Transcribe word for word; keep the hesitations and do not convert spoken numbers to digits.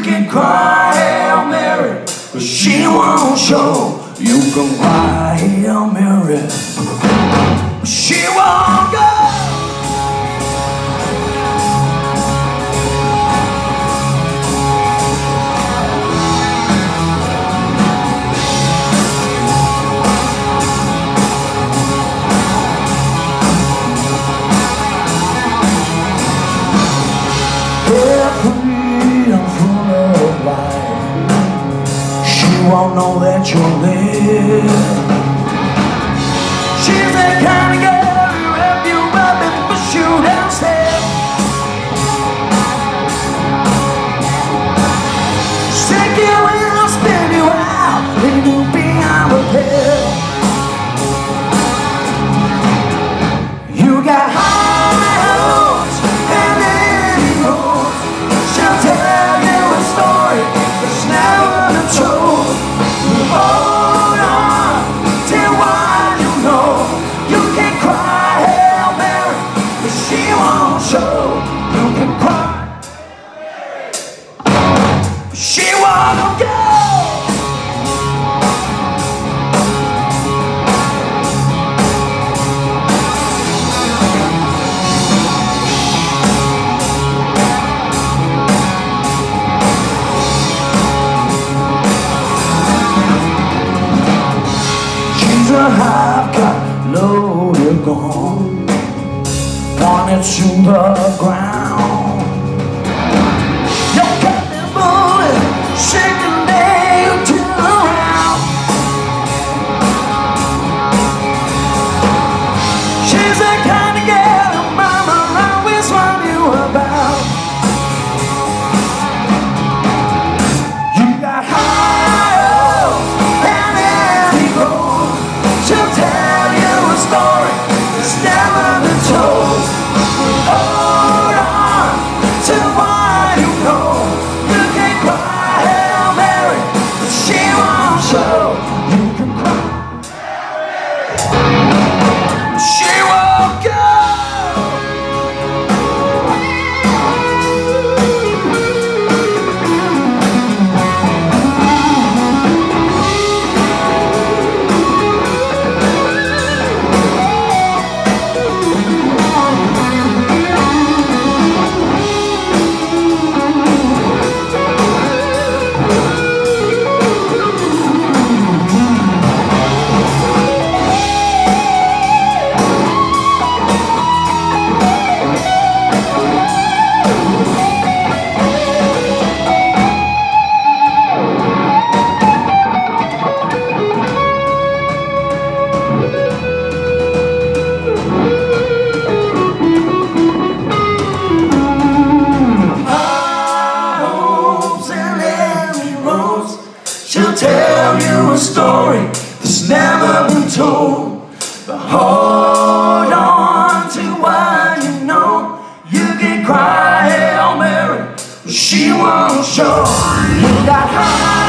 can cry Hail Mary, but she won't show. You can cry Hail Mary, but she won't go. She won't know that you'll live. She's the kind of girl who wrap you up and push you downstairs. Stick you in, I'll spin you out, leave you beyond repair. You got high hopes and any hopes. She'll tell you a story that's never been told. Hold on till what you know. You can cry Hail Mary, but she won't show. You can cry, but she won't go. I've got loaded gun, pointed to the ground. Your cutting bullet, shaking day you turn around. She's the kind of girl her mama always warned you about. You got high hopes and empty goals. She'll tell you a story that's never been told. Hold on to what you know. You can cry Hail Mary, but she won't show. You can cry Hail Mary, but she won't go. She'll tell you a story that's never been told. But hold on to what you know. You can cry Hail Mary, but she won't show. You got high